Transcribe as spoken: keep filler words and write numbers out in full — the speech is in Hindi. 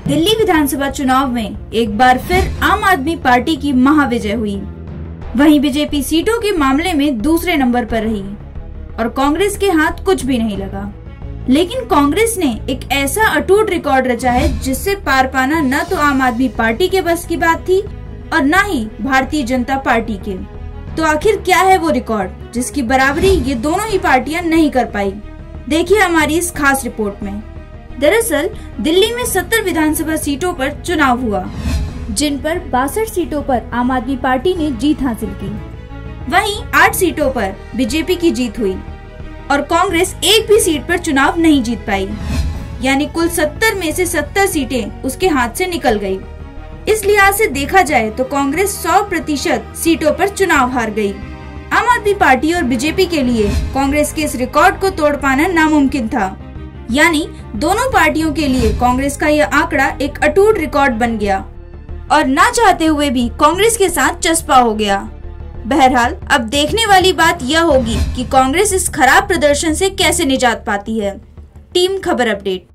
दिल्ली विधानसभा चुनाव में एक बार फिर आम आदमी पार्टी की महाविजय हुई। वहीं बीजेपी सीटों के मामले में दूसरे नंबर पर रही और कांग्रेस के हाथ कुछ भी नहीं लगा। लेकिन कांग्रेस ने एक ऐसा अटूट रिकॉर्ड रचा है जिससे पार पाना न तो आम आदमी पार्टी के बस की बात थी और न ही भारतीय जनता पार्टी के। तो आखिर क्या है वो रिकॉर्ड जिसकी बराबरी ये दोनों ही पार्टियां नहीं कर पाई? देखिए हमारी इस खास रिपोर्ट में। दरअसल दिल्ली में सत्तर विधानसभा सीटों पर चुनाव हुआ, जिन पर बासठ सीटों पर आम आदमी पार्टी ने जीत हासिल की। वहीं आठ सीटों पर बीजेपी की जीत हुई और कांग्रेस एक भी सीट पर चुनाव नहीं जीत पाई। यानी कुल सत्तर में से सत्तर सीटें उसके हाथ से निकल गई। इस लिहाज से देखा जाए तो कांग्रेस सौ प्रतिशत सीटों पर चुनाव हार गई। आम आदमी पार्टी और बीजेपी के लिए कांग्रेस के इस रिकॉर्ड को तोड़ पाना नामुमकिन था। यानी दोनों पार्टियों के लिए कांग्रेस का यह आंकड़ा एक अटूट रिकॉर्ड बन गया और ना चाहते हुए भी कांग्रेस के साथ चस्पा हो गया। बहरहाल अब देखने वाली बात यह होगी कि कांग्रेस इस खराब प्रदर्शन से कैसे निजात पाती है। टीम खबर अपडेट।